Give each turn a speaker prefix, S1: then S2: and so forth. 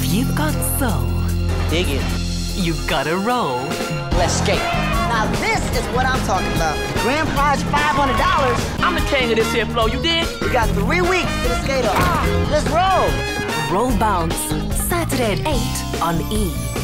S1: you've got soul,
S2: Dig it.
S1: you gotta roll.
S2: Let's skate.
S3: Now this is what I'm talking about. Grand prize $500.
S2: I'm the king of this here flow, you dig?
S3: We got 3 weeks to the skate off. Let's roll.
S1: Roll Bounce, Saturday at 8 on E!